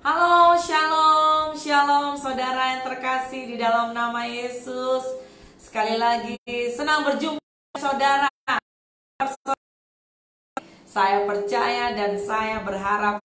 Halo, shalom, shalom saudara yang terkasih di dalam nama Yesus. Sekali lagi senang berjumpa saudara. Saya percaya dan saya berharap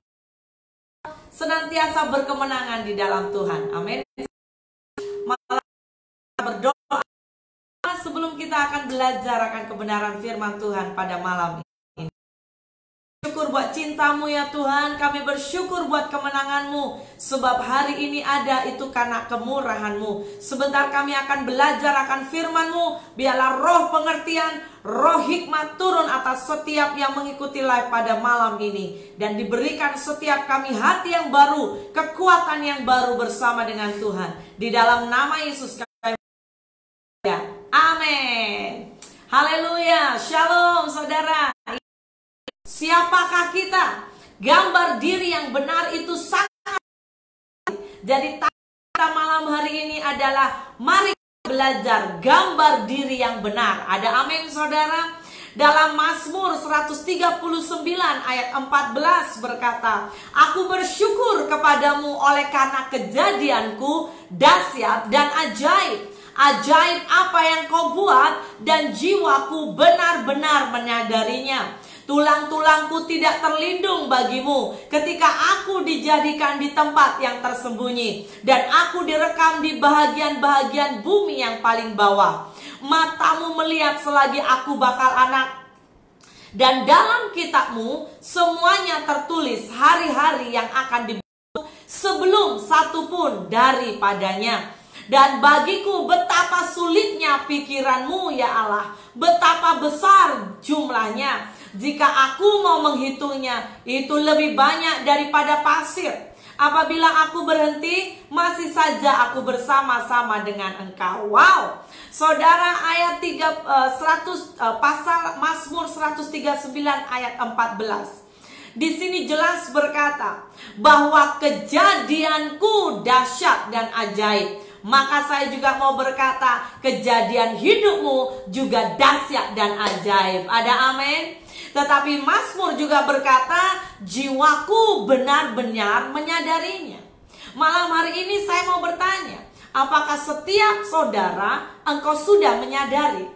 senantiasa berkemenangan di dalam Tuhan. Amin. Malah berdoa sebelum kita akan belajar akan kebenaran firman Tuhan pada malam ini. Bersyukur buat cintamu ya Tuhan, kami bersyukur buat kemenanganmu, sebab hari ini ada itu karena kemurahanmu. Sebentar kami akan belajar akan firmanmu, biarlah roh pengertian, roh hikmat turun atas setiap yang mengikuti live pada malam ini. Dan diberikan setiap kami hati yang baru, kekuatan yang baru bersama dengan Tuhan. Di dalam nama Yesus kami berdoa. Amin. Haleluya, shalom saudara. Siapakah kita? Gambar diri yang benar itu sangat. Jadi kita malam hari ini adalah mari belajar gambar diri yang benar. Ada amin saudara? Dalam Mazmur 139 ayat 14 berkata, Aku bersyukur kepadamu oleh karena kejadianku dahsyat dan ajaib. Ajaib apa yang kau buat dan jiwaku benar-benar menyadarinya. Tulang-tulangku tidak terlindung bagimu ketika aku dijadikan di tempat yang tersembunyi dan aku direkam di bahagian-bahagian bumi yang paling bawah. Matamu melihat selagi aku bakal anak, dan dalam kitabmu semuanya tertulis hari-hari yang akan dibunuh sebelum satu pun daripadanya. Dan bagiku betapa sulitnya pikiranmu ya Allah, betapa besar jumlahnya. Jika aku mau menghitungnya, itu lebih banyak daripada pasir. Apabila aku berhenti, masih saja aku bersama-sama dengan engkau. Wow, saudara, ayat 100 pasal Mazmur 139 ayat 14. Di sini jelas berkata bahwa kejadianku dahsyat dan ajaib. Maka saya juga mau berkata, kejadian hidupmu juga dahsyat dan ajaib. Ada amin? Tetapi Mazmur juga berkata, jiwaku benar-benar menyadarinya. Malam hari ini saya mau bertanya, apakah setiap saudara engkau sudah menyadari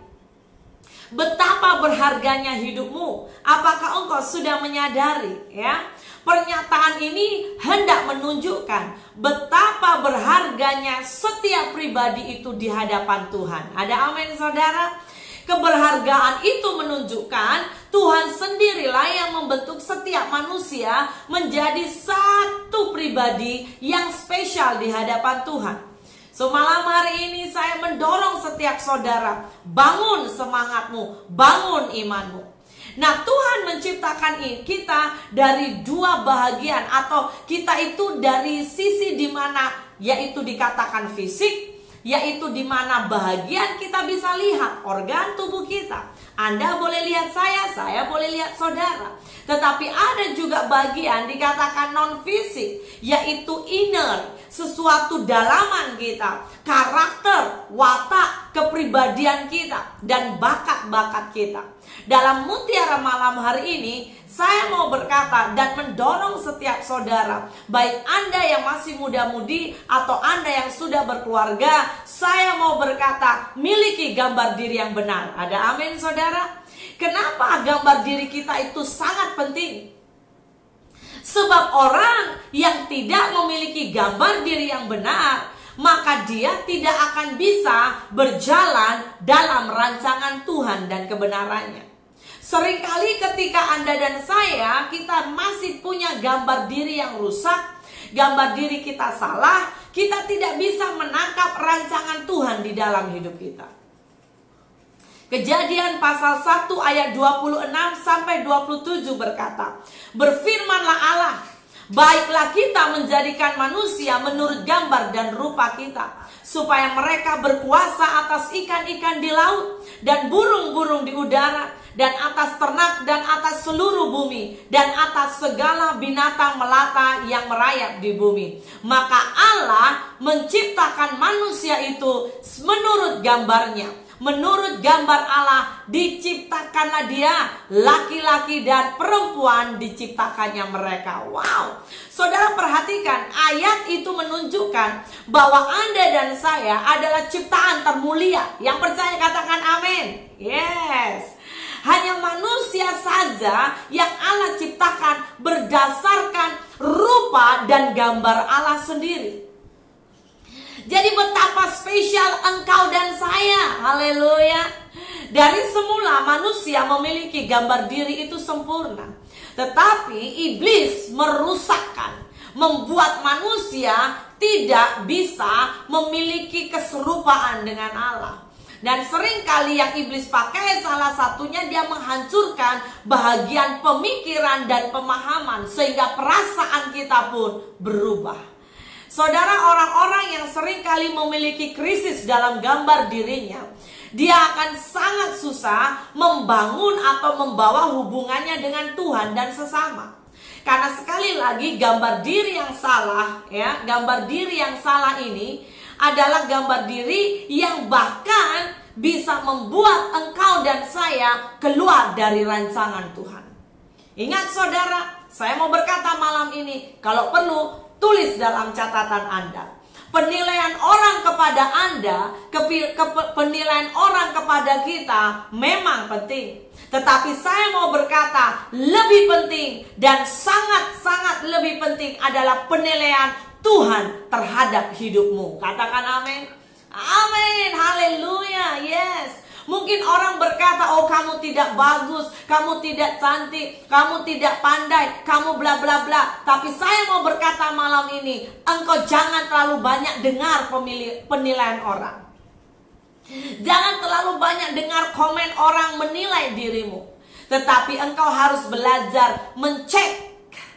betapa berharganya hidupmu? Apakah engkau sudah menyadari ya? Pernyataan ini hendak menunjukkan betapa berharganya setiap pribadi itu di hadapan Tuhan. Ada amin saudara? Keberhargaan itu menunjukkan Tuhan sendirilah yang membentuk setiap manusia menjadi satu pribadi yang spesial di hadapan Tuhan. So malam hari ini saya mendorong setiap saudara, bangun semangatmu, bangun imanmu. Nah, Tuhan menciptakan kita dari dua bahagian, atau kita itu dari sisi dimana yaitu dikatakan fisik, yaitu dimana bahagian kita bisa lihat organ tubuh kita. Anda boleh lihat saya boleh lihat saudara. Tetapi ada juga bagian dikatakan non fisik, yaitu inner, sesuatu dalaman kita, karakter, watak, kepribadian kita, dan bakat-bakat kita. Dalam Mutiara Malam hari ini, saya mau berkata dan mendorong setiap saudara, baik Anda yang masih muda-mudi atau Anda yang sudah berkeluarga, saya mau berkata, miliki gambar diri yang benar. Ada amin saudara? Kenapa gambar diri kita itu sangat penting? Sebab orang yang tidak memiliki gambar diri yang benar, maka dia tidak akan bisa berjalan dalam rancangan Tuhan dan kebenarannya. Seringkali ketika Anda dan saya, kita masih punya gambar diri yang rusak, gambar diri kita salah, kita tidak bisa menangkap rancangan Tuhan di dalam hidup kita. Kejadian pasal 1 ayat 26 sampai 27 berkata, Berfirmanlah Allah, baiklah kita menjadikan manusia menurut gambar dan rupa kita, supaya mereka berkuasa atas ikan-ikan di laut, dan burung-burung di udara, dan atas ternak, dan atas seluruh bumi, dan atas segala binatang melata yang merayap di bumi. Maka Allah menciptakan manusia itu menurut gambarnya. Menurut gambar Allah diciptakanlah dia, laki-laki dan perempuan diciptakannya mereka. Wow. Saudara perhatikan, ayat itu menunjukkan bahwa Anda dan saya adalah ciptaan termulia. Yang percaya katakan amin. Yes. Hanya manusia saja yang Allah ciptakan berdasarkan rupa dan gambar Allah sendiri. Jadi betapa spesial engkau dan saya. Haleluya. Dari semula manusia memiliki gambar diri itu sempurna. Tetapi iblis merusakkan, membuat manusia tidak bisa memiliki keserupaan dengan Allah. Dan seringkali yang iblis pakai salah satunya dia menghancurkan bahagian pemikiran dan pemahaman sehingga perasaan kita pun berubah. Saudara, orang-orang yang seringkali memiliki krisis dalam gambar dirinya, dia akan sangat susah membangun atau membawa hubungannya dengan Tuhan dan sesama. Karena sekali lagi gambar diri yang salah, ya, gambar diri yang salah ini adalah gambar diri yang bahkan bisa membuat engkau dan saya keluar dari rancangan Tuhan. Ingat saudara, saya mau berkata malam ini, kalau perlu tulis dalam catatan Anda. Penilaian orang kepada Anda, penilaian orang kepada kita memang penting. Tetapi saya mau berkata, lebih penting dan sangat-sangat lebih penting adalah penilaian Tuhan terhadap hidupmu. Katakan amin. Amin. Haleluya. Yes. Mungkin orang berkata, oh kamu tidak bagus, kamu tidak cantik, kamu tidak pandai, kamu bla bla bla. Tapi saya mau berkata malam ini, engkau jangan terlalu banyak dengar penilaian orang. Jangan terlalu banyak dengar komen orang menilai dirimu. Tetapi engkau harus belajar mencek,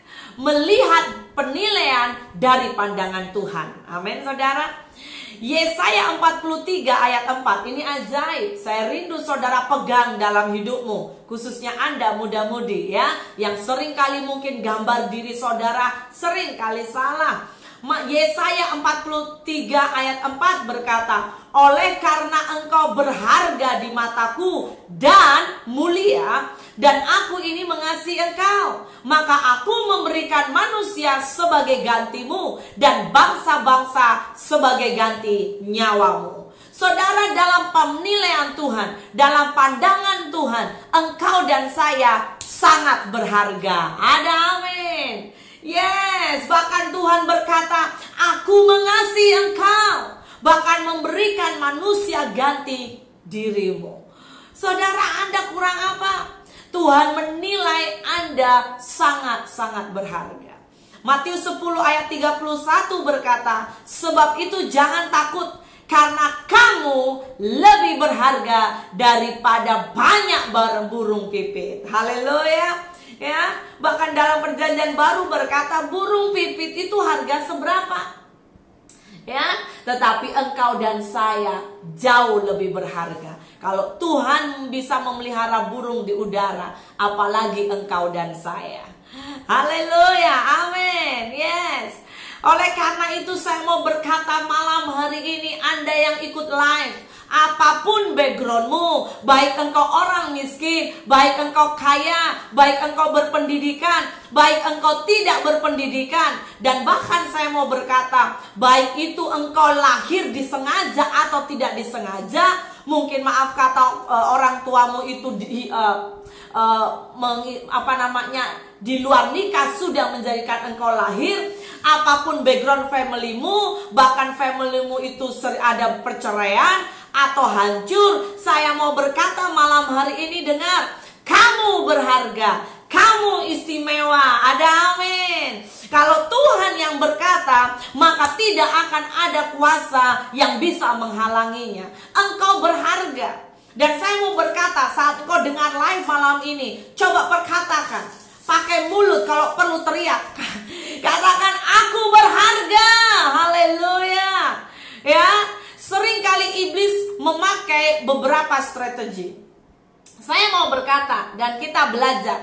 melihat penilaian dari pandangan Tuhan. Amin saudara. Yesaya 43 ayat 4 ini ajaib. Saya rindu saudara pegang dalam hidupmu, khususnya Anda muda-mudi ya, yang sering kali mungkin gambar diri saudara sering kali salah. Yesaya 43 ayat 4 berkata, oleh karena engkau berharga di mataku dan mulia, dan aku ini mengasihi engkau, maka aku memberikan manusia sebagai gantimu dan bangsa-bangsa sebagai ganti nyawamu. Saudara, dalam penilaian Tuhan, dalam pandangan Tuhan, engkau dan saya sangat berharga. Ada amin. Yes, bahkan Tuhan berkata, aku mengasihi engkau, bahkan memberikan manusia ganti dirimu. Saudara, Anda kurang apa? Tuhan menilai Anda sangat-sangat berharga. Matius 10 ayat 31 berkata, sebab itu jangan takut, karena kamu lebih berharga daripada banyak burung pipit. Haleluya. Ya, bahkan dalam perjanjian baru berkata burung pipit itu harga seberapa? Ya, tetapi engkau dan saya jauh lebih berharga. Kalau Tuhan bisa memelihara burung di udara, apalagi engkau dan saya. Haleluya, amin. Yes. Oleh karena itu saya mau berkata malam hari ini, Anda yang ikut live, apapun backgroundmu, baik engkau orang miskin, baik engkau kaya, baik engkau berpendidikan, baik engkau tidak berpendidikan, dan bahkan saya mau berkata, baik itu engkau lahir disengaja atau tidak disengaja, mungkin maaf kata orang tuamu itu di luar nikah sudah menjadikan engkau lahir. Apapun background familymu, bahkan familymu itu ada perceraian atau hancur, saya mau berkata malam hari ini, dengar, kamu berharga, kamu istimewa. Ada amin. Kalau Tuhan yang berkata, maka tidak akan ada kuasa yang bisa menghalanginya. Engkau berharga. Dan saya mau berkata, saat engkau dengar live malam ini, coba perkatakan, pakai mulut, kalau perlu teriak, katakan aku berharga. Haleluya. Ya, seringkali iblis memakai beberapa strategi. Saya mau berkata dan kita belajar,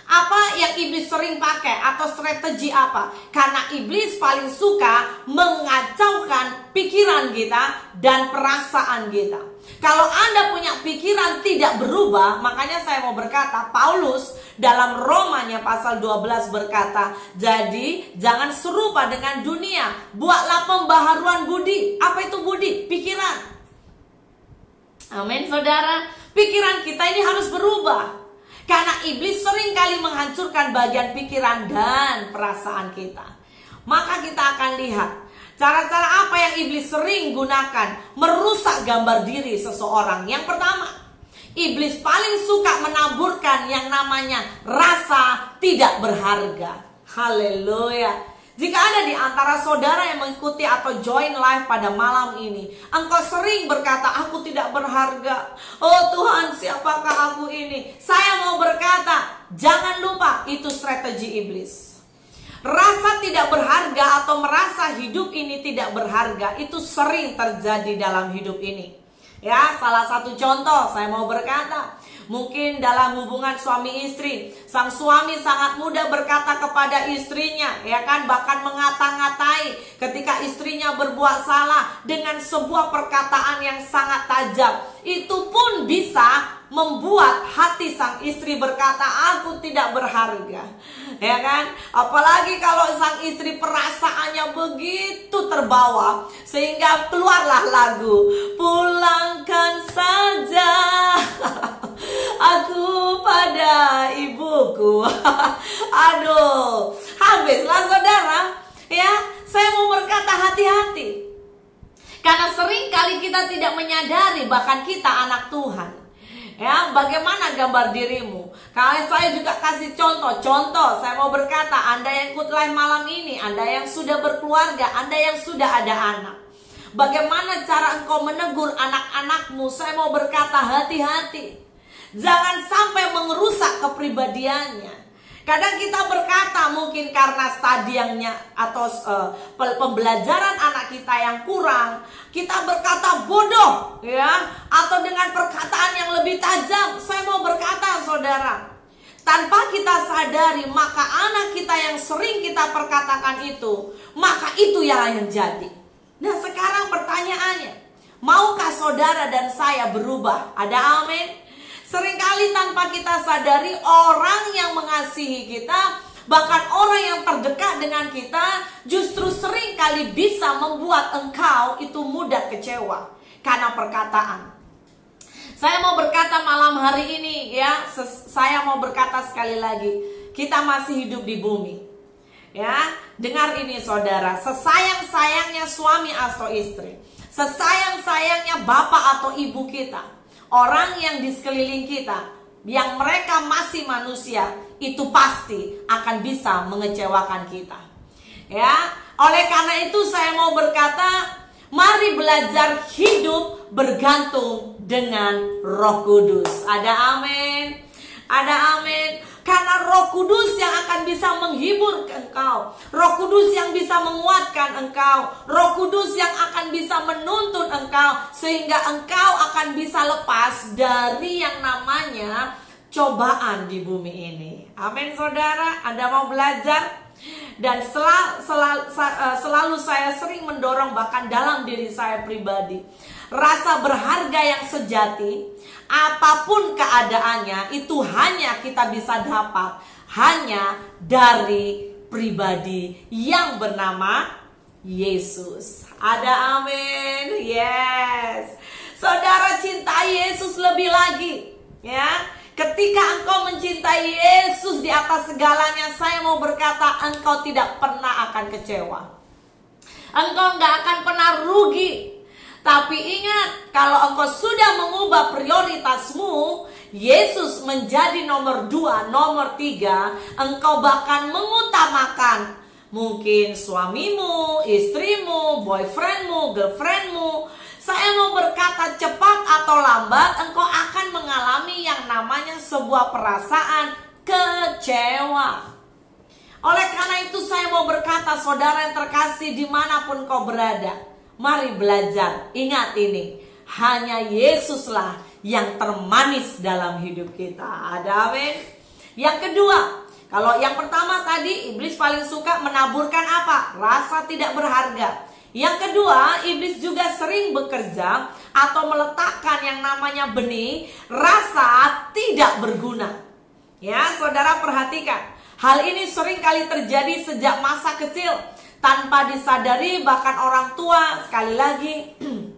Apa yang iblis sering pakai atau strategi apa? Karena iblis paling suka mengacaukan pikiran kita dan perasaan kita. Kalau Anda punya pikiran tidak berubah, makanya saya mau berkata, Paulus dalam Romanya pasal 12 berkata, jadi jangan serupa dengan dunia, buatlah pembaharuan budi. Apa itu budi? Pikiran. Amin, saudara. Pikiran kita ini harus berubah. Karena iblis sering kali menghancurkan bagian pikiran dan perasaan kita. Maka kita akan lihat cara-cara apa yang iblis sering gunakan merusak gambar diri seseorang. Yang pertama, iblis paling suka menaburkan yang namanya rasa tidak berharga. Haleluya. Jika ada di antara saudara yang mengikuti atau join live pada malam ini, engkau sering berkata, aku tidak berharga. Oh Tuhan, siapakah aku ini? Saya mau berkata, jangan lupa itu strategi iblis. Rasa tidak berharga atau merasa hidup ini tidak berharga itu sering terjadi dalam hidup ini. Ya, salah satu contoh saya mau berkata, mungkin dalam hubungan suami istri, sang suami sangat mudah berkata kepada istrinya, ya kan, bahkan mengata-ngatai ketika istrinya berbuat salah dengan sebuah perkataan yang sangat tajam. Itu pun bisa membuat hati sang istri berkata, aku tidak berharga. Ya kan? Apalagi kalau sang istri perasaannya begitu terbawa sehingga keluarlah lagu, pulangkan saja aku pada ibuku. Aduh, habislah saudara. Ya, saya mau berkata hati-hati. Karena sering kali kita tidak menyadari bahkan kita anak Tuhan. Ya, bagaimana gambar dirimu? Kalau saya juga kasih contoh, saya mau berkata, Anda yang ikut live malam ini, Anda yang sudah berkeluarga, Anda yang sudah ada anak. Bagaimana cara engkau menegur anak-anakmu? Saya mau berkata hati-hati. Jangan sampai mengerusak kepribadiannya. Kadang kita berkata mungkin karena stadiumnya atau pembelajaran anak kita yang kurang, kita berkata bodoh, ya, atau dengan perkataan yang lebih tajam. Saya mau berkata, saudara, tanpa kita sadari, maka anak kita yang sering kita perkatakan itu, maka itu yang jadi. Nah, sekarang pertanyaannya, maukah saudara dan saya berubah? Ada amin? Seringkali tanpa kita sadari, orang yang mengasihi kita, bahkan orang yang terdekat dengan kita, justru seringkali bisa membuat engkau itu mudah kecewa karena perkataan. Saya mau berkata malam hari ini, ya, saya mau berkata sekali lagi, kita masih hidup di bumi. Ya, dengar ini saudara, sesayang-sayangnya suami atau istri, sesayang-sayangnya bapak atau ibu kita, orang yang di sekeliling kita, yang mereka masih manusia, itu pasti akan bisa mengecewakan kita. Ya, oleh karena itu saya mau berkata, mari belajar hidup bergantung dengan Roh Kudus. Ada amin? Ada amin? Karena Roh Kudus yang akan bisa menghibur engkau, Roh Kudus yang bisa menguatkan engkau, Roh Kudus yang akan bisa menuntun engkau, sehingga engkau akan bisa lepas dari yang namanya cobaan di bumi ini. Amin saudara, Anda mau belajar? Dan selalu saya sering mendorong, bahkan dalam diri saya pribadi, rasa berharga yang sejati, apapun keadaannya, itu hanya kita bisa dapat hanya dari pribadi yang bernama Yesus. Ada amin? Yes. Saudara, cintai Yesus lebih lagi, ya. Ketika engkau mencintai Yesus di atas segalanya, saya mau berkata, engkau tidak pernah akan kecewa. Engkau nggak akan pernah rugi. Tapi ingat, kalau engkau sudah mengubah prioritasmu, Yesus menjadi nomor 2, nomor 3, engkau bahkan mengutamakan mungkin suamimu, istrimu, boyfriendmu, girlfriendmu. Saya mau berkata, cepat atau lambat engkau akan mengalami yang namanya sebuah perasaan kecewa. Oleh karena itu saya mau berkata, saudara yang terkasih dimanapun kau berada, mari belajar. Ingat ini, hanya Yesuslah yang termanis dalam hidup kita. Ada amin? Yang kedua, kalau yang pertama tadi iblis paling suka menaburkan apa? Rasa tidak berharga. Yang kedua, iblis juga sering bekerja atau meletakkan yang namanya benih rasa tidak berguna. Ya, saudara perhatikan. Hal ini sering kali terjadi sejak masa kecil tanpa disadari, bahkan orang tua sekali lagi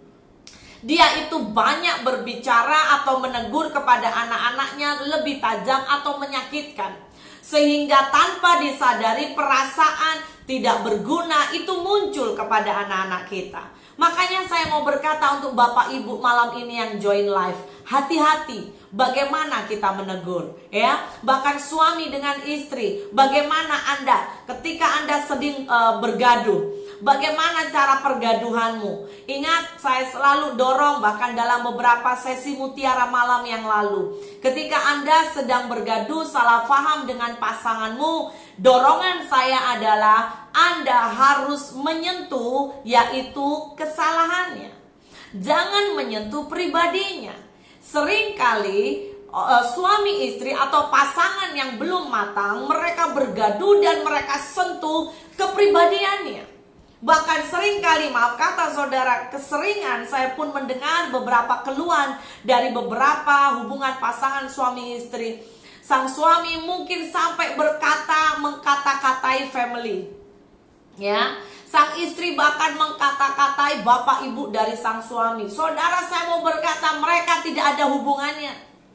dia itu banyak berbicara atau menegur kepada anak-anaknya lebih tajam atau menyakitkan, sehingga tanpa disadari perasaan tidak berguna itu muncul kepada anak-anak kita. Makanya saya mau berkata untuk Bapak Ibu malam ini yang join live, hati-hati bagaimana kita menegur, ya. Bahkan suami dengan istri, bagaimana Anda ketika Anda sedang bergaduh, bagaimana cara pergaduhanmu. Ingat, saya selalu dorong bahkan dalam beberapa sesi Mutiara Malam yang lalu, ketika Anda sedang bergaduh, salah paham dengan pasanganmu, dorongan saya adalah Anda harus menyentuh yaitu kesalahannya. Jangan menyentuh pribadinya. Seringkali suami istri atau pasangan yang belum matang, mereka bergaduh dan mereka sentuh kepribadiannya. Bahkan seringkali, maaf kata saudara, keseringan saya pun mendengar beberapa keluhan dari beberapa hubungan pasangan suami istri. Sang suami mungkin sampai mengkata-katai family, ya. Sang istri bahkan mengkata-katai bapak ibu dari sang suami. Saudara, saya mau berkata mereka tidak ada hubungannya.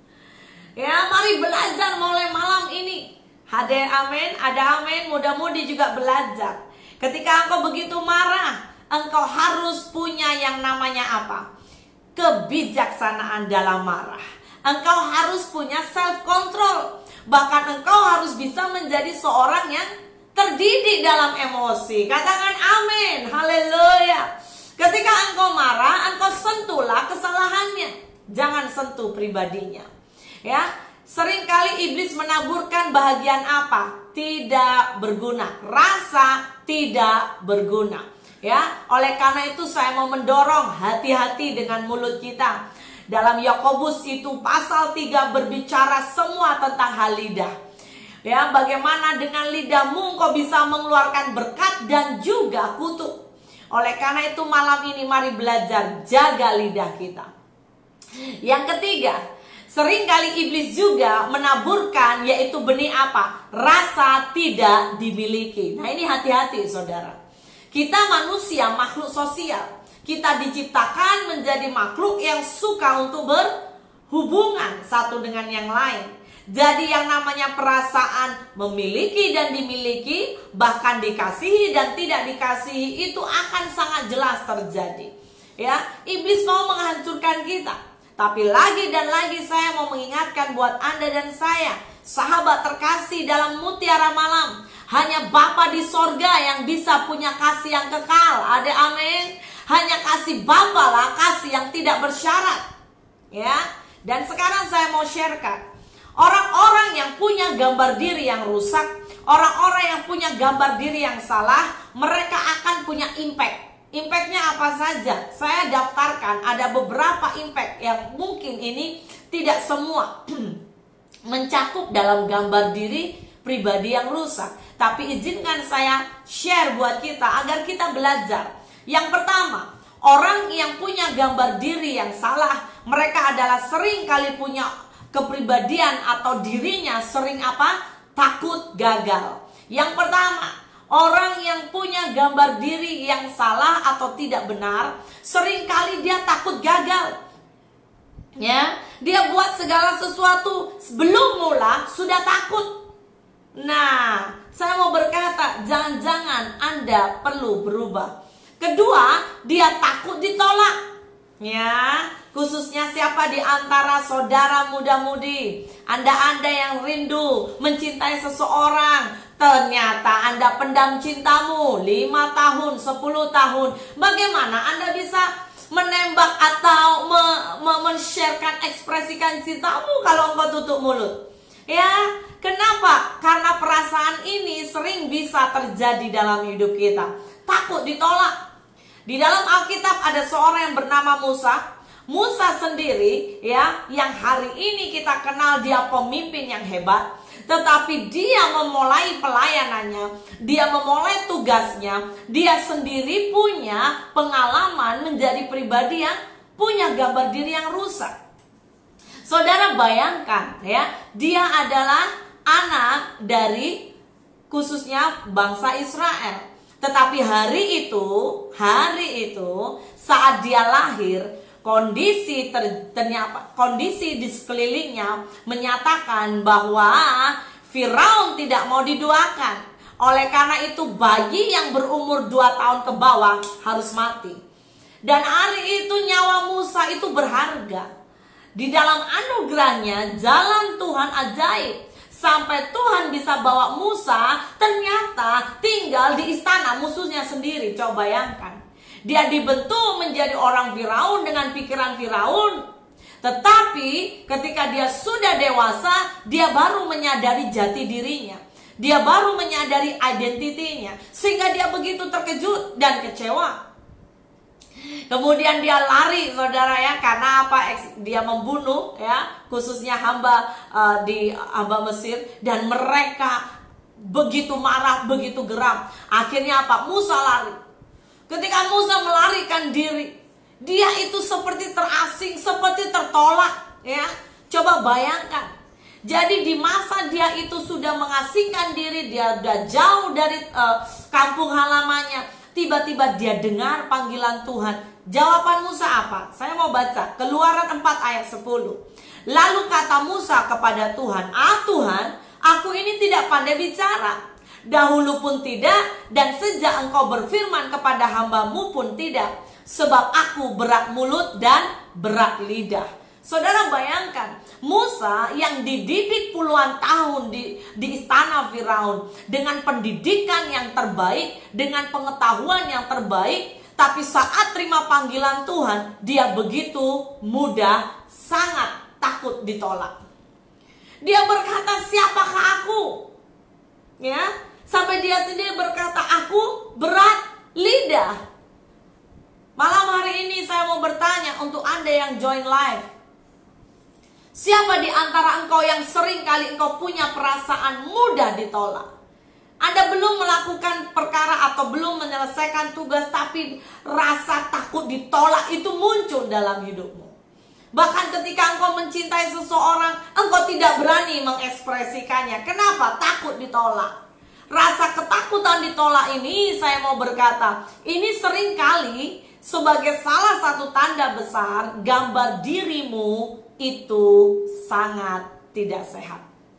Ya, mari belajar mulai malam ini. Hadir amin, ada amin, mudah-mudi juga belajar. Ketika engkau begitu marah, engkau harus punya yang namanya apa? Kebijaksanaan dalam marah. Engkau harus punya self control. Bahkan engkau harus bisa menjadi seorang yang terdidik dalam emosi. Katakan amin, haleluya. Ketika engkau marah, engkau sentuhlah kesalahannya, jangan sentuh pribadinya. Ya, seringkali iblis menaburkan bahagian apa? Tidak berguna, rasa tidak berguna. Ya, oleh karena itu saya mau mendorong hati-hati dengan mulut kita. Dalam Yakobus itu pasal 3 berbicara semua tentang hal lidah. Ya, bagaimana dengan lidahmu kau bisa mengeluarkan berkat dan juga kutuk. Oleh karena itu malam ini mari belajar jaga lidah kita. Yang ketiga, seringkali iblis juga menaburkan yaitu benih apa? Rasa tidak dimiliki. Nah, ini hati-hati saudara. Kita manusia makhluk sosial. Kita diciptakan menjadi makhluk yang suka untuk berhubungan satu dengan yang lain. Jadi yang namanya perasaan memiliki dan dimiliki, bahkan dikasihi dan tidak dikasihi, itu akan sangat jelas terjadi. Ya, iblis mau menghancurkan kita. Tapi lagi dan lagi saya mau mengingatkan buat Anda dan saya, sahabat terkasih dalam Mutiara Malam, hanya Bapa di sorga yang bisa punya kasih yang kekal. Ada amin. Hanya kasih Bapa lah, kasih yang tidak bersyarat. Ya. Dan sekarang saya mau sharekan, orang-orang yang punya gambar diri yang rusak, orang-orang yang punya gambar diri yang salah, mereka akan punya impact. Impactnya apa saja? Saya daftarkan ada beberapa impact yang mungkin ini tidak semua mencakup dalam gambar diri pribadi yang rusak. Tapi izinkan saya share buat kita agar kita belajar. Yang pertama, orang yang punya gambar diri yang salah, mereka adalah sering kali punya kepribadian atau dirinya sering apa? Takut gagal. Yang pertama, orang yang punya gambar diri yang salah atau tidak benar, seringkali dia takut gagal. Ya, dia buat segala sesuatu sebelum mula sudah takut. Nah, saya mau berkata, jangan-jangan Anda perlu berubah. Kedua, dia takut ditolak. Ya, khususnya siapa di antara saudara muda-mudi, Anda yang rindu mencintai seseorang, ternyata Anda pendam cintamu 5 tahun, 10 tahun. Bagaimana Anda bisa menembak atau men-sharekan, ekspresikan cintamu kalau engkau tutup mulut? Ya, kenapa? Karena perasaan ini sering bisa terjadi dalam hidup kita. Takut ditolak. Di dalam Alkitab ada seorang yang bernama Musa. Musa sendiri ya, yang hari ini kita kenal dia pemimpin yang hebat. tetapi dia memulai pelayanannya, dia memulai tugasnya, dia sendiri punya pengalaman menjadi pribadi yang punya gambar diri yang rusak. Saudara bayangkan ya, dia adalah anak dari khususnya bangsa Israel. Tetapi hari itu saat dia lahir, kondisi di sekelilingnya menyatakan bahwa Firaun tidak mau didoakan. Oleh karena itu bayi yang berumur 2 tahun ke bawah harus mati. Dan hari itu nyawa Musa itu berharga. Di dalam anugerahnya jalan Tuhan ajaib. Sampai Tuhan bisa bawa Musa ternyata tinggal di istana musuhnya sendiri. Coba bayangkan. Dia dibentuk menjadi orang Firaun dengan pikiran Firaun. Tetapi ketika dia sudah dewasa, dia baru menyadari jati dirinya. Dia baru menyadari identitinya. Sehingga dia begitu terkejut dan kecewa. Kemudian dia lari, saudara ya, karena apa? Dia membunuh ya, khususnya hamba di hamba Mesir, dan mereka begitu marah, begitu geram. Akhirnya apa? Musa lari. Ketika Musa melarikan diri, dia itu seperti terasing, seperti tertolak ya. Coba bayangkan. Jadi di masa dia itu sudah mengasingkan diri, dia sudah jauh dari kampung halamannya. Tiba-tiba dia dengar panggilan Tuhan. Jawaban Musa apa? Saya mau baca Keluaran 4 ayat 10. Lalu kata Musa kepada Tuhan, Tuhan, aku ini tidak pandai bicara. Dahulu pun tidak, dan sejak engkau berfirman kepada hambamu pun tidak. Sebab aku berat mulut dan berat lidah. Saudara bayangkan, Musa yang dididik puluhan tahun di istana Firaun dengan pendidikan yang terbaik, dengan pengetahuan yang terbaik, tapi saat terima panggilan Tuhan, dia begitu mudah, sangat takut ditolak. Dia berkata, siapakah aku? Ya, sampai dia sendiri berkata, aku berat lidah. Malam hari ini saya mau bertanya untuk Anda yang join live. Siapa di antara engkau yang sering kali engkau punya perasaan mudah ditolak? Anda belum melakukan perkara atau belum menyelesaikan tugas, tapi rasa takut ditolak itu muncul dalam hidupmu. Bahkan ketika engkau mencintai seseorang, engkau tidak berani mengekspresikannya. Kenapa? Takut ditolak. Rasa ketakutan ditolak ini, saya mau berkata, ini sering kali sebagai salah satu tanda besar gambar dirimu itu sangat tidak sehat.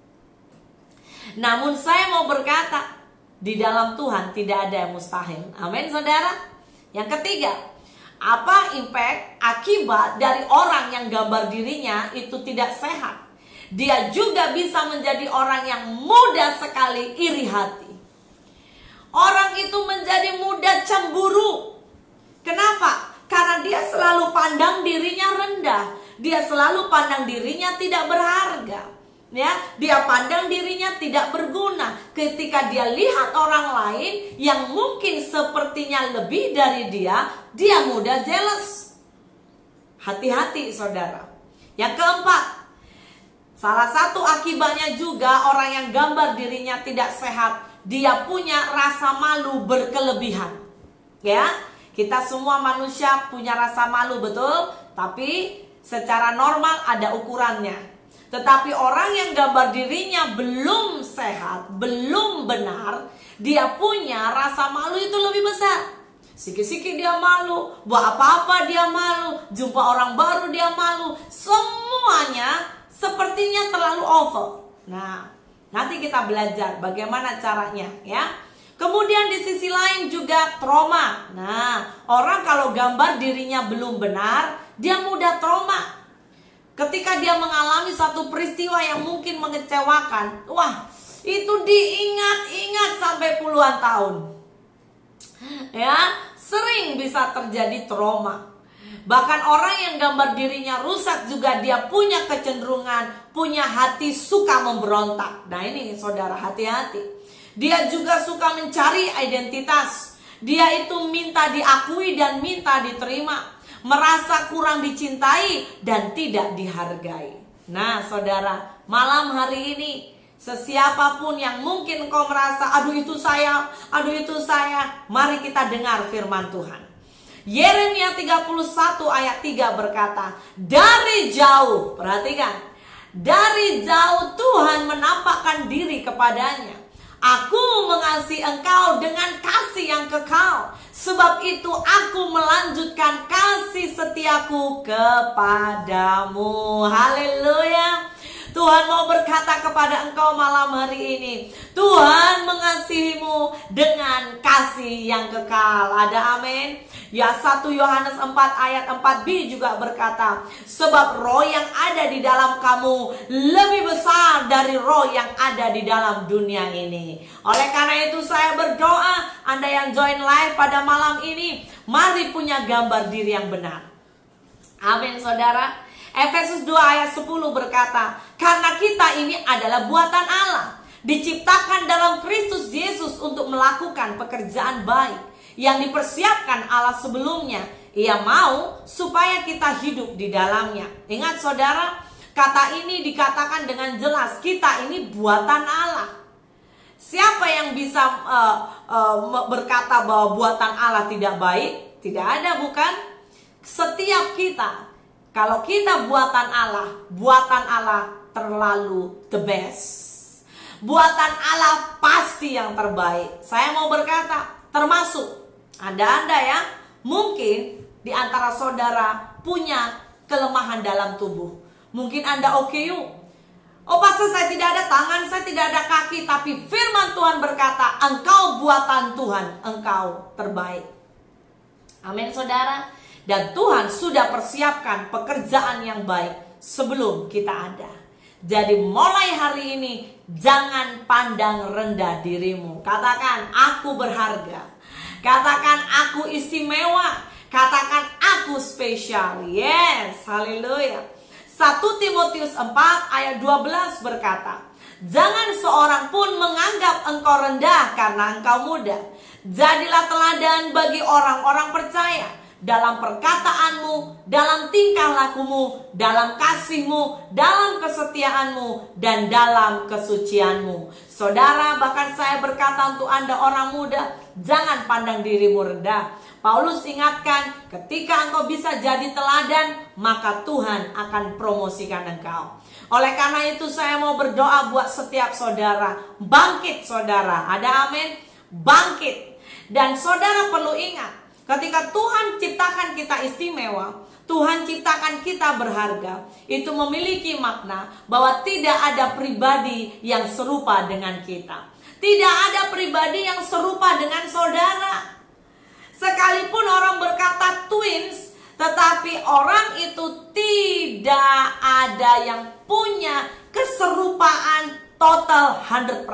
Namun saya mau berkata, di dalam Tuhan tidak ada yang mustahil. Amin, saudara. Yang ketiga, apa impact, akibat dari orang yang gambar dirinya itu tidak sehat? Dia juga bisa menjadi orang yang mudah sekali iri hati. Orang itu menjadi mudah cemburu. Kenapa? Karena dia selalu pandang dirinya rendah. Dia selalu pandang dirinya tidak berharga. Ya, dia pandang dirinya tidak berguna. Ketika dia lihat orang lain yang mungkin sepertinya lebih dari dia mudah jealous. Hati-hati, saudara. Yang keempat, salah satu akibatnya juga orang yang gambar dirinya tidak sehat, dia punya rasa malu berkelebihan. Ya, kita semua manusia punya rasa malu, betul? Tapi secara normal ada ukurannya. Tetapi orang yang gambar dirinya belum sehat, belum benar, dia punya rasa malu itu lebih besar. Sikit-sikit dia malu, buat apa-apa dia malu, jumpa orang baru dia malu. Semuanya sepertinya terlalu over. Nah, nanti kita belajar bagaimana caranya ya. Kemudian di sisi lain juga trauma. Nah, orang kalau gambar dirinya belum benar, dia mudah trauma. Ketika dia mengalami satu peristiwa yang mungkin mengecewakan, wah, itu diingat-ingat sampai puluhan tahun. Ya, sering bisa terjadi trauma. Bahkan orang yang gambar dirinya rusak juga dia punya kecenderungan, punya hati suka memberontak. Nah ini saudara, hati-hati. Dia juga suka mencari identitas. Dia itu minta diakui dan minta diterima. Merasa kurang dicintai dan tidak dihargai. Nah saudara, malam hari ini Sesiapapun yang mungkin engkau merasa, aduh itu saya, mari kita dengar firman Tuhan. Yeremia 31 ayat 3 berkata, dari jauh, perhatikan, dari jauh Tuhan menampakkan diri kepadanya. Aku mengasihi engkau dengan kasih yang kekal. Sebab itu aku melanjutkan kasih setiaku kepadamu. Haleluya. Tuhan mau berkata kepada engkau malam hari ini, Tuhan mengasihimu dengan kasih yang kekal. Ada amin? Ya, 1 Yohanes 4 ayat 4b juga berkata, sebab roh yang ada di dalam kamu lebih besar dari roh yang ada di dalam dunia ini. Oleh karena itu saya berdoa, Anda yang join live pada malam ini, mari punya gambar diri yang benar. Amin saudara. Efesus 2 ayat 10 berkata, karena kita ini adalah buatan Allah, diciptakan dalam Kristus Yesus untuk melakukan pekerjaan baik yang dipersiapkan Allah sebelumnya. Ia mau supaya kita hidup di dalamnya. Ingat saudara, kata ini dikatakan dengan jelas, kita ini buatan Allah. Siapa yang bisa berkata bahwa buatan Allah tidak baik? Tidak ada, bukan? Setiap kita, kalau kita buatan Allah terlalu the best. Buatan Allah pasti yang terbaik. Saya mau berkata, termasuk Anda ya, mungkin di antara saudara punya kelemahan dalam tubuh. Mungkin Anda OKU. Oh pastor, saya tidak ada tangan, saya tidak ada kaki, tapi firman Tuhan berkata, engkau buatan Tuhan, engkau terbaik. Amin saudara. Dan Tuhan sudah persiapkan pekerjaan yang baik sebelum kita ada. Jadi mulai hari ini jangan pandang rendah dirimu. Katakan aku berharga. Katakan aku istimewa. Katakan aku spesial. Yes, haleluya. 1 Timotius 4 ayat 12 berkata, jangan seorang pun menganggap engkau rendah karena engkau muda. Jadilah teladan bagi orang-orang percaya dalam perkataanmu, dalam tingkah lakumu, dalam kasihmu, dalam kesetiaanmu, dan dalam kesucianmu. Saudara, bahkan saya berkata untuk Anda orang muda, jangan pandang dirimu rendah. Paulus ingatkan, ketika engkau bisa jadi teladan, maka Tuhan akan promosikan engkau. Oleh karena itu saya mau berdoa buat setiap saudara. Bangkit saudara, ada amin? Bangkit. Dan saudara perlu ingat, ketika Tuhan ciptakan kita istimewa, Tuhan ciptakan kita berharga, itu memiliki makna bahwa tidak ada pribadi yang serupa dengan kita. Tidak ada pribadi yang serupa dengan saudara. Sekalipun orang berkata twins, tetapi orang itu tidak ada yang punya keserupaan total 100%.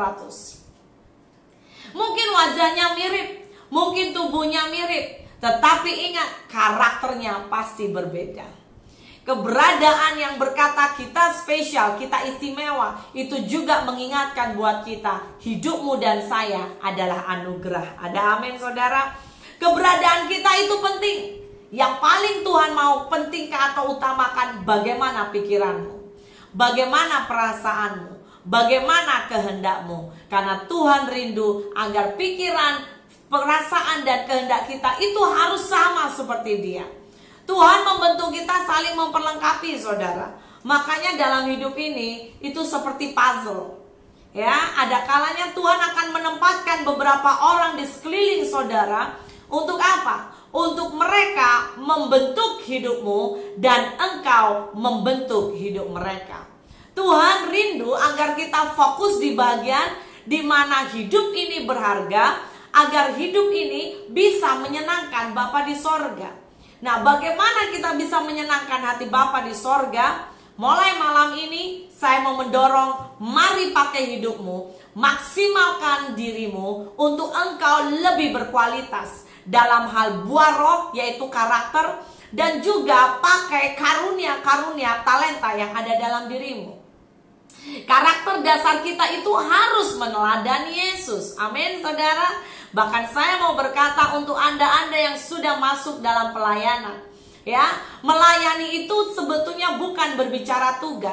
Mungkin wajahnya mirip, mungkin tubuhnya mirip, tetapi ingat, karakternya pasti berbeda. Keberadaan yang berkata kita spesial, kita istimewa, itu juga mengingatkan buat kita, hidupmu dan saya adalah anugerah. Ada amin saudara? Keberadaan kita itu penting. Yang paling Tuhan mau pentingkan atau utamakan bagaimana pikiranmu, bagaimana perasaanmu, bagaimana kehendakmu. Karena Tuhan rindu agar pikiran, perasaan dan kehendak kita itu harus sama seperti Dia. Tuhan membentuk kita saling memperlengkapi saudara. Makanya dalam hidup ini itu seperti puzzle. Ya, ada kalanya Tuhan akan menempatkan beberapa orang di sekeliling saudara. Untuk apa? Untuk mereka membentuk hidupmu dan engkau membentuk hidup mereka. Tuhan rindu agar kita fokus di bagian di mana hidup ini berharga, agar hidup ini bisa menyenangkan Bapa di sorga. Nah, bagaimana kita bisa menyenangkan hati Bapa di sorga? Mulai malam ini saya mau mendorong, mari pakai hidupmu, maksimalkan dirimu untuk engkau lebih berkualitas dalam hal buah roh, yaitu karakter, dan juga pakai karunia-karunia talenta yang ada dalam dirimu. Karakter dasar kita itu harus meneladani Yesus. Amin saudara. Bahkan saya mau berkata untuk Anda yang sudah masuk dalam pelayanan, ya, melayani itu sebetulnya bukan berbicara tugas.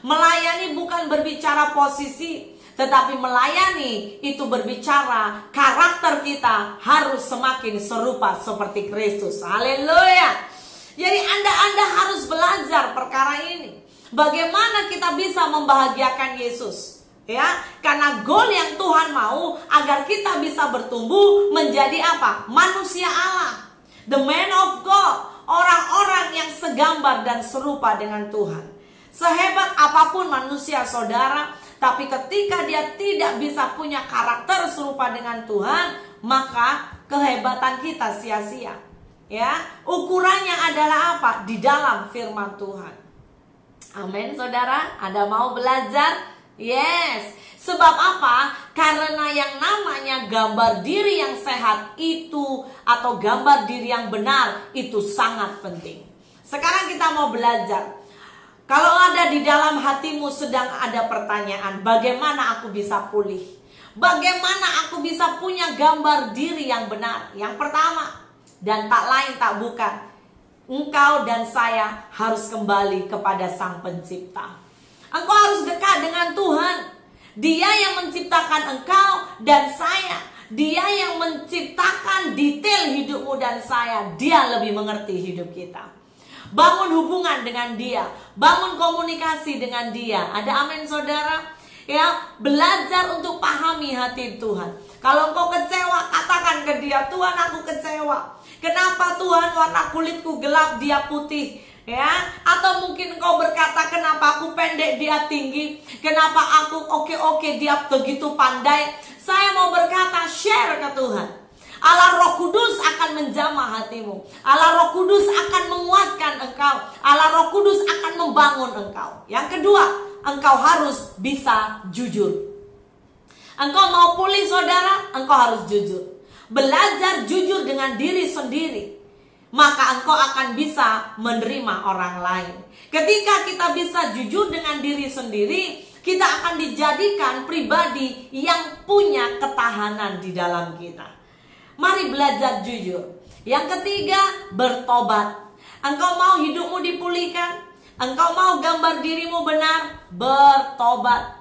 Melayani bukan berbicara posisi, tetapi melayani itu berbicara karakter kita harus semakin serupa seperti Kristus. Haleluya. Jadi Anda harus belajar perkara ini. Bagaimana kita bisa membahagiakan Yesus? Ya, karena goal yang Tuhan mau agar kita bisa bertumbuh menjadi apa? Manusia Allah, the man of God, orang-orang yang segambar dan serupa dengan Tuhan. Sehebat apapun manusia saudara, tapi ketika dia tidak bisa punya karakter serupa dengan Tuhan, maka kehebatan kita sia-sia. Ya, ukurannya adalah apa? Di dalam firman Tuhan. Amin, saudara. Anda mau belajar? Yes. Sebab apa? Karena yang namanya gambar diri yang sehat itu, atau gambar diri yang benar itu sangat penting. Sekarang kita mau belajar. Kalau ada di dalam hatimu sedang ada pertanyaan, bagaimana aku bisa pulih? Bagaimana aku bisa punya gambar diri yang benar? Yang pertama, dan tak lain tak bukan, engkau dan saya harus kembali kepada Sang Pencipta. Engkau harus dekat dengan Tuhan. Dia yang menciptakan engkau dan saya. Dia yang menciptakan detail hidupmu dan saya. Dia lebih mengerti hidup kita. Bangun hubungan dengan Dia, bangun komunikasi dengan Dia. Ada amin, saudara? Ya, belajar untuk pahami hati Tuhan. Kalau engkau kecewa, katakan ke Dia, Tuhan, aku kecewa. Kenapa Tuhan warna kulitku gelap, Dia putih? Ya, atau mungkin engkau berkata, kenapa aku pendek, Dia tinggi? Kenapa aku oke, Dia begitu pandai? Saya mau berkata, share ke Tuhan. Allah Roh Kudus akan menjamah hatimu. Allah Roh Kudus akan menguatkan engkau. Allah Roh Kudus akan membangun engkau. Yang kedua, engkau harus bisa jujur. Engkau mau pulih, saudara, engkau harus jujur. Belajar jujur dengan diri sendiri, maka engkau akan bisa menerima orang lain. Ketika kita bisa jujur dengan diri sendiri, kita akan dijadikan pribadi yang punya ketahanan di dalam kita. Mari belajar jujur. Yang ketiga, bertobat. Engkau mau hidupmu dipulihkan? Engkau mau gambar dirimu benar? Bertobat.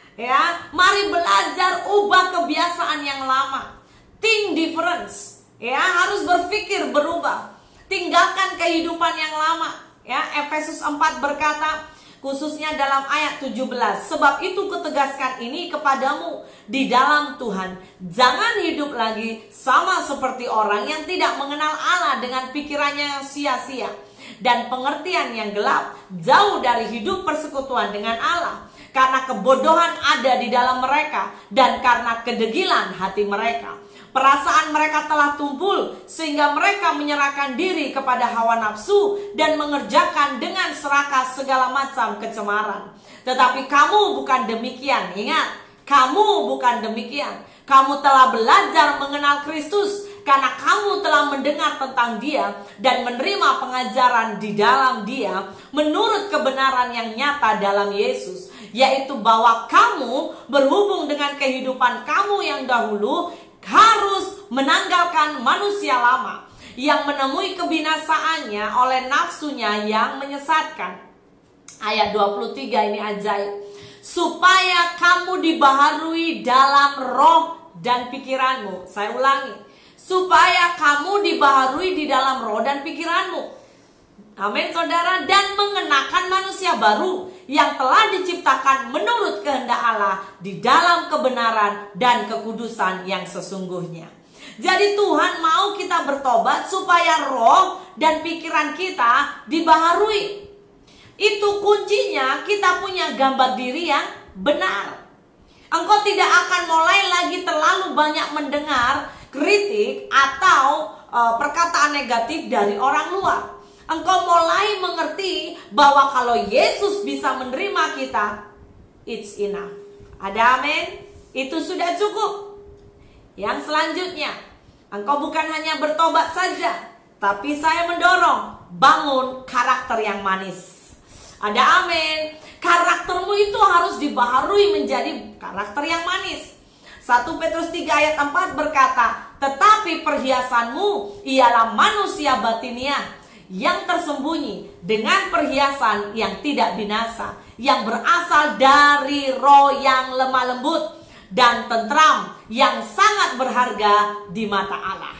Ya, mari belajar ubah kebiasaan yang lama. Think difference. Ya, harus berpikir berubah. Tinggalkan kehidupan yang lama. Ya, Efesus 4 berkata, khususnya dalam ayat 17, sebab itu kutegaskan ini kepadamu di dalam Tuhan, jangan hidup lagi sama seperti orang yang tidak mengenal Allah dengan pikirannya yang sia-sia dan pengertian yang gelap, jauh dari hidup persekutuan dengan Allah, karena kebodohan ada di dalam mereka dan karena kedegilan hati mereka. Perasaan mereka telah tumpul sehingga mereka menyerahkan diri kepada hawa nafsu dan mengerjakan dengan serakah segala macam kecemaran. Tetapi kamu bukan demikian. Ingat, kamu bukan demikian. Kamu telah belajar mengenal Kristus karena kamu telah mendengar tentang Dia dan menerima pengajaran di dalam Dia menurut kebenaran yang nyata dalam Yesus, yaitu bahwa kamu berhubung dengan kehidupan kamu yang dahulu harus menanggalkan manusia lama yang menemui kebinasaannya oleh nafsunya yang menyesatkan. Ayat 23 ini ajaib. Supaya kamu dibaharui dalam roh dan pikiranmu. Saya ulangi. Supaya kamu dibaharui di dalam roh dan pikiranmu. Amin, saudara. Dan mengenakan manusia baru yang telah diciptakan menurut kehendak Allah di dalam kebenaran dan kekudusan yang sesungguhnya. Jadi Tuhan mau kita bertobat supaya roh dan pikiran kita dibaharui. Itu kuncinya, kita punya gambar diri yang benar. Engkau tidak akan mulai lagi terlalu banyak mendengar kritik atau perkataan negatif dari orang luar. Engkau mulai mengerti bahwa kalau Yesus bisa menerima kita, it's enough. Ada amin? Itu sudah cukup. Yang selanjutnya, engkau bukan hanya bertobat saja, tapi saya mendorong, bangun karakter yang manis. Ada amin? Karaktermu itu harus dibaharui menjadi karakter yang manis. 1 Petrus 3 ayat 4 berkata, tetapi perhiasanmu ialah manusia batiniah yang tersembunyi dengan perhiasan yang tidak binasa, yang berasal dari roh yang lemah lembut dan tentram, yang sangat berharga di mata Allah.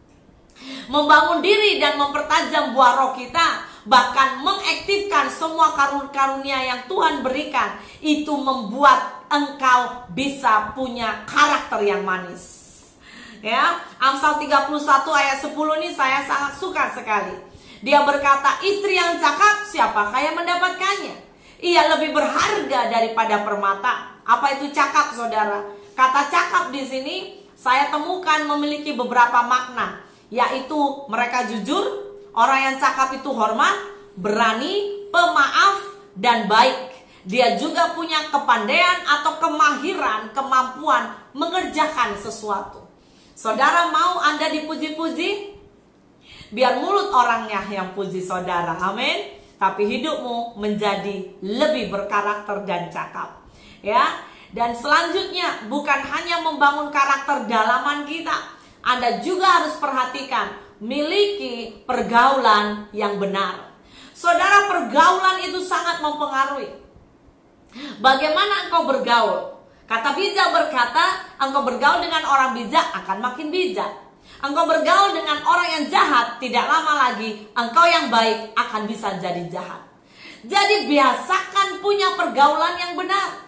Membangun diri dan mempertajam buah roh kita, bahkan mengaktifkan semua karunia yang Tuhan berikan, itu membuat engkau bisa punya karakter yang manis. Ya, Amsal 31 ayat 10 ini saya sangat suka sekali. Dia berkata, istri yang cakap siapakah yang mendapatkannya? Ia lebih berharga daripada permata. Apa itu cakap, saudara? Kata cakap di sini saya temukan memiliki beberapa makna, yaitu mereka jujur, orang yang cakap itu hormat, berani, pemaaf, dan baik. Dia juga punya kepandaian atau kemahiran, kemampuan mengerjakan sesuatu. Saudara mau Anda dipuji-puji? Biar mulut orangnya yang puji saudara, amin. Tapi hidupmu menjadi lebih berkarakter dan cakap. Ya. Dan selanjutnya bukan hanya membangun karakter dalaman kita, Anda juga harus perhatikan miliki pergaulan yang benar. Saudara, pergaulan itu sangat mempengaruhi bagaimana engkau bergaul. Kata bijak berkata, engkau bergaul dengan orang bijak akan makin bijak. Engkau bergaul dengan orang yang jahat, tidak lama lagi engkau yang baik akan bisa jadi jahat. Jadi biasakan punya pergaulan yang benar.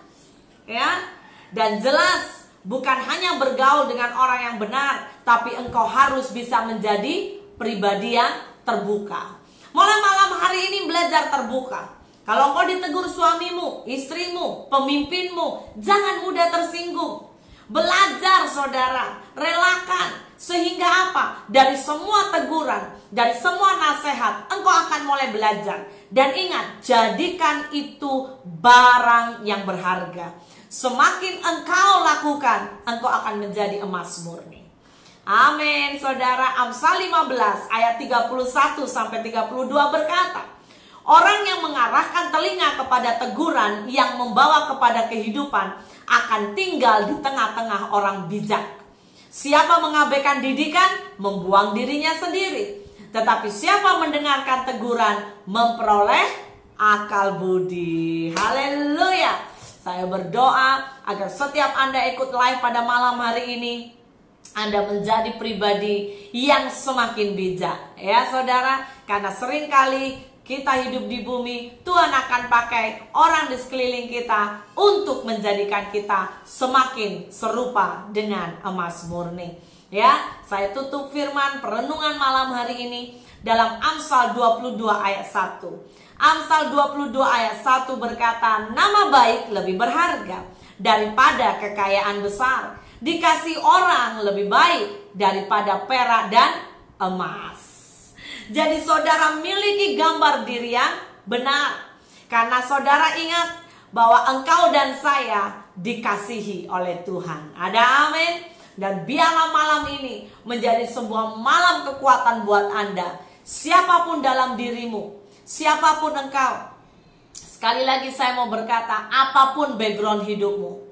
Ya. Dan jelas bukan hanya bergaul dengan orang yang benar, tapi engkau harus bisa menjadi pribadi yang terbuka. Mulai malam hari ini belajar terbuka. Kalau engkau ditegur suamimu, istrimu, pemimpinmu, jangan mudah tersinggung. Belajar saudara, relakan. Sehingga apa? Dari semua teguran, dari semua nasihat, engkau akan mulai belajar. Dan ingat, jadikan itu barang yang berharga. Semakin engkau lakukan, engkau akan menjadi emas murni. Amin, saudara. Amsal 15 ayat 31 sampai 32 berkata, orang yang mengarahkan telinga kepada teguran yang membawa kepada kehidupan akan tinggal di tengah-tengah orang bijak. Siapa mengabaikan didikan, membuang dirinya sendiri. Tetapi siapa mendengarkan teguran, memperoleh akal budi. Haleluya. Saya berdoa agar setiap Anda ikut live pada malam hari ini, Anda menjadi pribadi yang semakin bijak. Ya saudara, karena seringkali kita hidup di bumi, Tuhan akan pakai orang di sekeliling kita untuk menjadikan kita semakin serupa dengan emas murni. Ya, saya tutup firman perenungan malam hari ini dalam Amsal 22 ayat 1. Amsal 22 ayat 1 berkata, nama baik lebih berharga daripada kekayaan besar. Dikasih orang lebih baik daripada perak dan emas. Jadi saudara miliki gambar diri yang benar. Karena saudara ingat bahwa engkau dan saya dikasihi oleh Tuhan. Ada amin? Dan biarlah malam ini menjadi sebuah malam kekuatan buat Anda. Siapapun dalam dirimu, siapapun engkau. Sekali lagi saya mau berkata, apapun background hidupmu.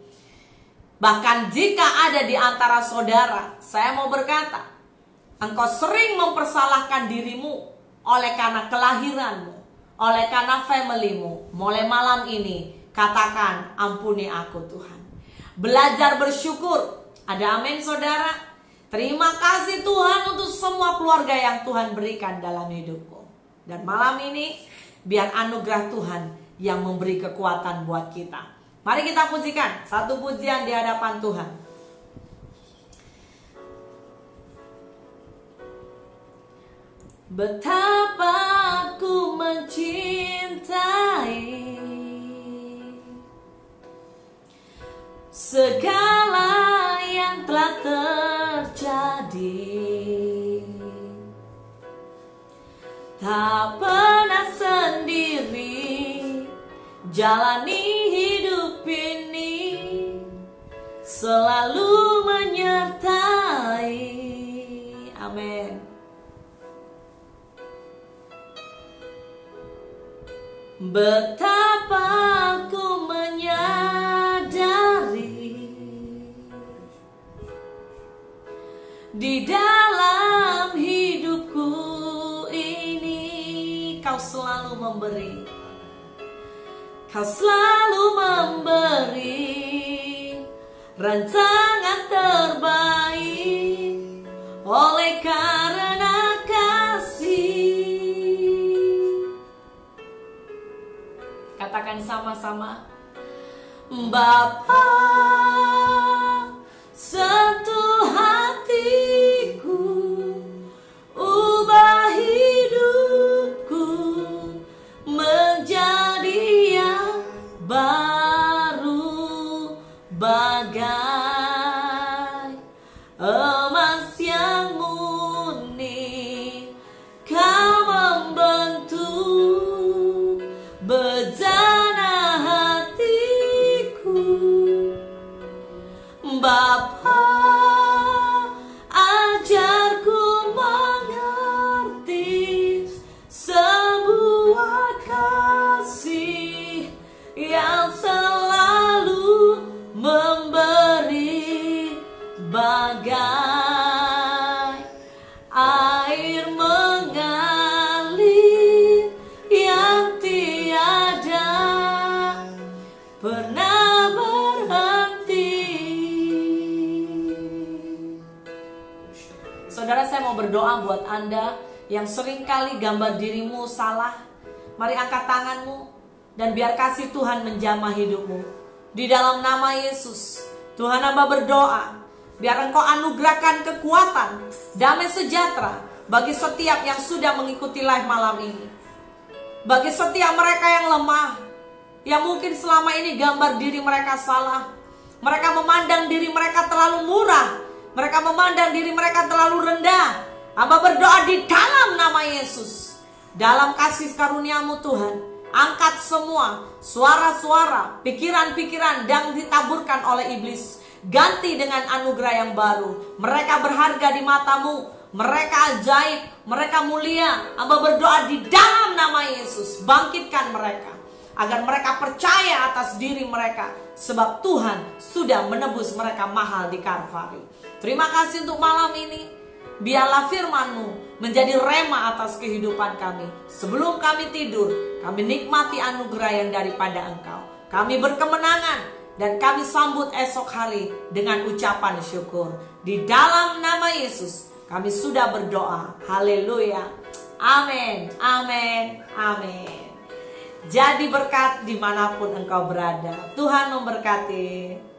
Bahkan jika ada di antara saudara, saya mau berkata, engkau sering mempersalahkan dirimu oleh karena kelahiranmu, oleh karena familymu. Mulai malam ini katakan, ampuni aku Tuhan. Belajar bersyukur. Ada amin saudara? Terima kasih Tuhan untuk semua keluarga yang Tuhan berikan dalam hidupku. Dan malam ini biar anugerah Tuhan yang memberi kekuatan buat kita. Mari kita pujikan satu pujian di hadapan Tuhan. Betapa aku mencintai segala yang telah terjadi, tak pernah sendiri jalani hidup ini, selalu menyertai. Amin. Betapa aku menyadari di dalam hidupku ini, memberi. Kau selalu memberi rancangan terbaik oleh karena kasih. Katakan sama-sama. Bapa, sentuh hatiku, ubah hidupku menjadi yang baru, bagai emas yang murni. Kau membentuk bejana hatiku. Bapa, ajarku mengerti sebuah kasih yang selalu memberi, bagai air mengalir yang tiada pernah berhenti. Saudara, saya mau berdoa buat Anda yang seringkali gambar dirimu salah. Mari angkat tanganmu dan biar kasih Tuhan menjamah hidupmu. Di dalam nama Yesus, Tuhan, hamba berdoa, biar Engkau anugerahkan kekuatan, damai sejahtera bagi setiap yang sudah mengikuti live malam ini. Bagi setiap mereka yang lemah, yang mungkin selama ini gambar diri mereka salah. Mereka memandang diri mereka terlalu murah, mereka memandang diri mereka terlalu rendah. Hamba berdoa di dalam nama Yesus, dalam kasih karunia-Mu Tuhan, angkat semua suara-suara, pikiran-pikiran yang ditaburkan oleh iblis. Ganti dengan anugerah yang baru. Mereka berharga di mata-Mu, mereka ajaib, mereka mulia. Hamba berdoa di dalam nama Yesus, bangkitkan mereka, agar mereka percaya atas diri mereka, sebab Tuhan sudah menebus mereka mahal di Kalvari. Terima kasih untuk malam ini. Biarlah firman-Mu menjadi rema atas kehidupan kami. Sebelum kami tidur, kami nikmati anugerah yang daripada Engkau. Kami berkemenangan dan kami sambut esok hari dengan ucapan syukur. Di dalam nama Yesus kami sudah berdoa. Haleluya. Amin, amin, amin. Jadi berkat dimanapun engkau berada. Tuhan memberkati.